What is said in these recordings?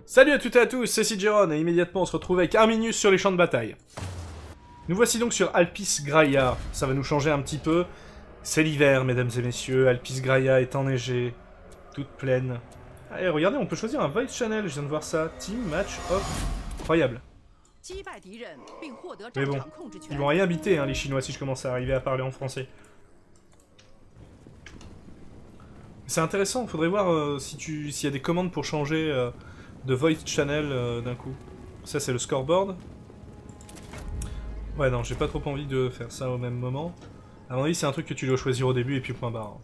Salut à toutes et à tous, c'est Sidgeron et immédiatement on se retrouve avec Arminius sur les champs de bataille. Nous voici donc sur Alpis Graia, ça va nous changer un petit peu. C'est l'hiver mesdames et messieurs, Alpis Graia est enneigée, toute pleine. Allez regardez, on peut choisir un voice channel, je viens de voir ça, team, match, off, incroyable. Mais bon, ils vont rien habiter hein, les Chinois si je commence à arriver à parler en français. C'est intéressant, faudrait voir s'il y a des commandes pour changer de voice channel d'un coup. Ça c'est le scoreboard. Ouais non, j'ai pas trop envie de faire ça au même moment. À mon avis c'est un truc que tu dois choisir au début et puis point barre.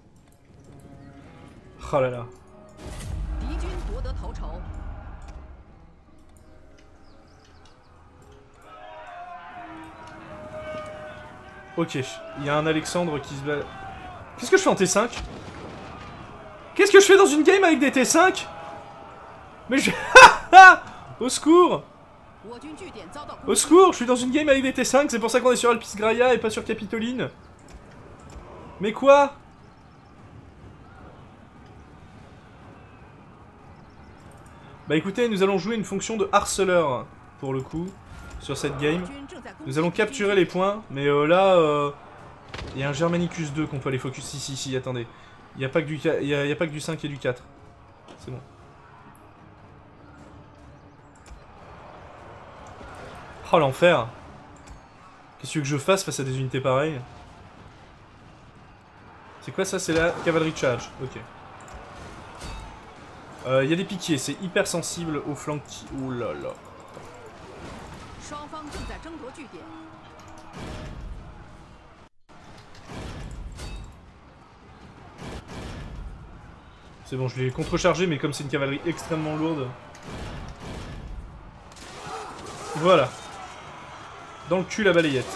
Oh là là. Ok, il y a un Alexandre qui se bat... Qu'est-ce que je fais en T5? Qu'est-ce que je fais dans une game avec des T5? Mais je... Au secours! Au secours, je suis dans une game avec des T5, c'est pour ça qu'on est sur Alpis Graia et pas sur Capitoline. Mais quoi? Bah écoutez, nous allons jouer une fonction de harceleur, pour le coup, sur cette game. Nous allons capturer les points, mais là, il y a un Germanicus 2 qu'on peut aller focus. Si, attendez. Il n'y a, pas que du 5 et du 4. C'est bon. Oh l'enfer! Qu'est-ce que tu veux que je fasse face à des unités pareilles? C'est quoi ça? C'est la cavalerie charge. Ok. Il y a des piquiers, c'est hyper sensible aux flancs qui... Ouh là là. C'est bon, je l'ai contrechargé, mais comme c'est une cavalerie extrêmement lourde... Voilà. Dans le cul la balayette.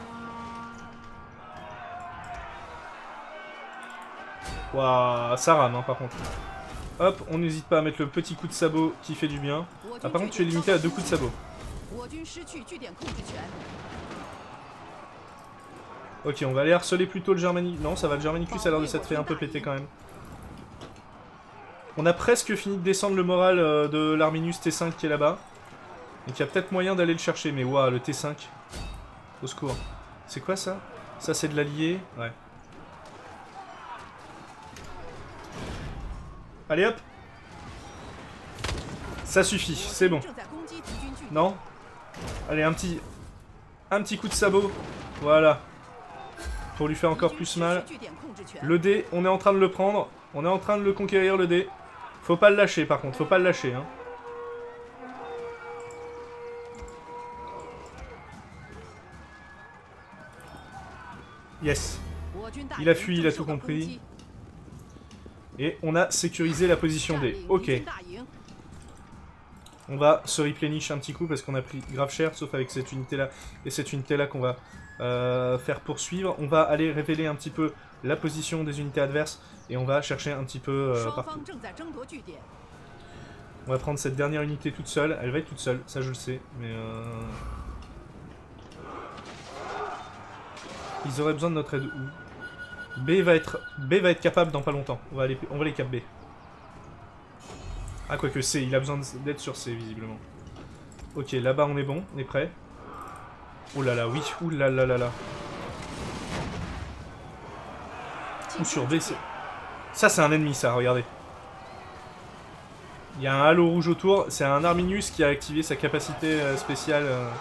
Waouh, ça rame hein, par contre. Hop, on n'hésite pas à mettre le petit coup de sabot qui fait du bien. Ah par contre tu es limité à 2 coups de sabot. Ok, on va aller harceler plutôt le Germanicus. Non, ça va, le Germanicus a l'air de s'être fait un peu péter quand même. On a presque fini de descendre le moral de l'Arminius T5 qui est là-bas. Donc il y a peut-être moyen d'aller le chercher, mais waouh, le T5. Au secours. C'est quoi ça? Ça c'est de l'allié? Ouais. Allez hop! Ça suffit, c'est bon. Non? Allez, un petit coup de sabot. Voilà. Pour lui faire encore plus mal. Le dé, on est en train de le prendre. On est en train de le conquérir, le dé. Faut pas le lâcher par contre, faut pas le lâcher. Hein. Yes. Il a fui, il a tout compris. Et on a sécurisé la position D. Ok. On va se replenish un petit coup parce qu'on a pris grave cher, sauf avec cette unité-là et cette unité-là qu'on va faire poursuivre. On va aller révéler un petit peu la position des unités adverses et on va chercher un petit peu partout. On va prendre cette dernière unité toute seule. Elle va être toute seule, ça je le sais, mais ils auraient besoin de notre aide où? B va être capable dans pas longtemps. On va les cap B. Ah, quoique C, il a besoin d'être sur C, visiblement. Ok, là-bas on est bon, on est prêt. Oh là là, oui, ouh là là là là. Ou sur B, c'est... Ça, c'est un ennemi, ça, regardez. Il y a un halo rouge autour, c'est un Arminius qui a activé sa capacité spéciale.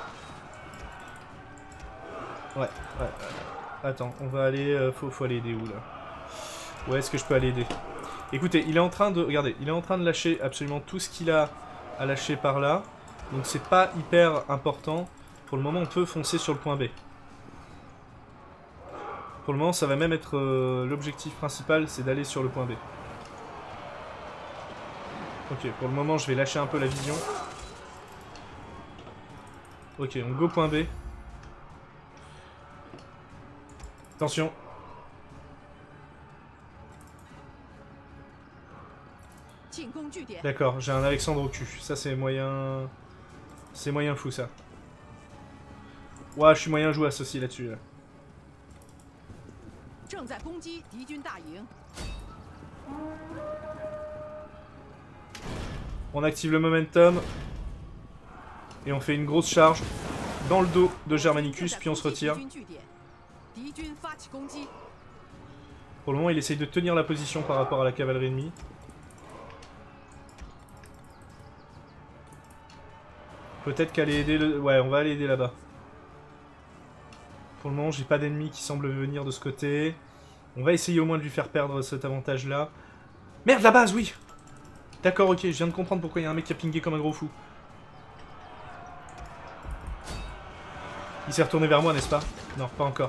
Ouais. Attends, on va aller... faut aller aider où, là? Ouais, est-ce que je peux aller aider? Écoutez, il est en train de... Regardez, il est en train de lâcher absolument tout ce qu'il a à lâcher par là. Donc c'est pas hyper important. Pour le moment, on peut foncer sur le point B. Pour le moment, ça va même être l'objectif principal, c'est d'aller sur le point B. Ok, pour le moment, je vais lâcher un peu la vision. Ok, on go point B. Attention. D'accord, j'ai un Alexandre au cul. Ça, c'est moyen... C'est moyen fou, ça. Ouah, je suis moyen jouasse aussi là-dessus. Là. On active le momentum. Et on fait une grosse charge dans le dos de Germanicus, puis on se retire. Pour le moment, il essaye de tenir la position par rapport à la cavalerie ennemie. Peut-être qu'aller aider le... Ouais, on va aller aider là-bas. Pour le moment, j'ai pas d'ennemis qui semblent venir de ce côté. On va essayer au moins de lui faire perdre cet avantage-là. Merde, la base, oui! D'accord, ok, je viens de comprendre pourquoi il y a un mec qui a pingé comme un gros fou. Il s'est retourné vers moi, n'est-ce pas? Non, pas encore.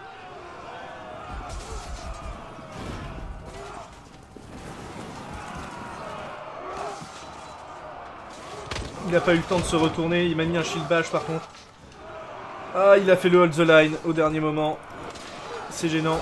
Il n'a pas eu le temps de se retourner, il m'a mis un shield bash par contre. Ah, il a fait le hold the line au dernier moment. C'est gênant.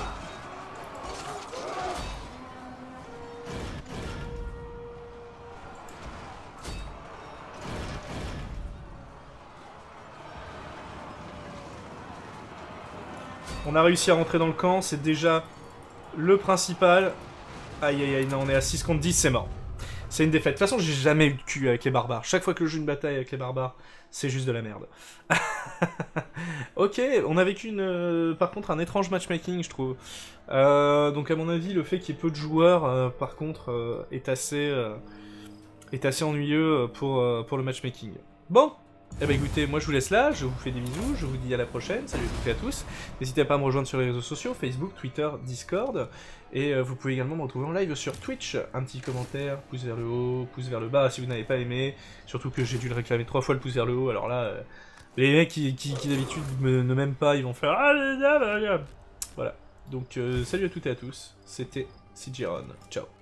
On a réussi à rentrer dans le camp, c'est déjà le principal. Aïe aïe aïe, non, on est à 6 contre 10, c'est mort. C'est une défaite. De toute façon, j'ai jamais eu de cul avec les barbares. Chaque fois que je joue une bataille avec les barbares, c'est juste de la merde. Ok, on a vécu par contre un étrange matchmaking, je trouve. Donc à mon avis, le fait qu'il y ait peu de joueurs, par contre, est assez ennuyeux pour le matchmaking. Bon, eh ben écoutez, moi je vous laisse là, je vous fais des bisous, je vous dis à la prochaine, salut à toutes et à tous. N'hésitez pas à me rejoindre sur les réseaux sociaux, Facebook, Twitter, Discord. Et vous pouvez également me retrouver en live sur Twitch. Un petit commentaire, pouce vers le haut, pouce vers le bas si vous n'avez pas aimé. Surtout que j'ai dû le réclamer 3 fois le pouce vers le haut, alors là... les mecs qui d'habitude ne m'aiment pas, ils vont faire... Voilà. Donc salut à toutes et à tous, c'était CJRon. Ciao.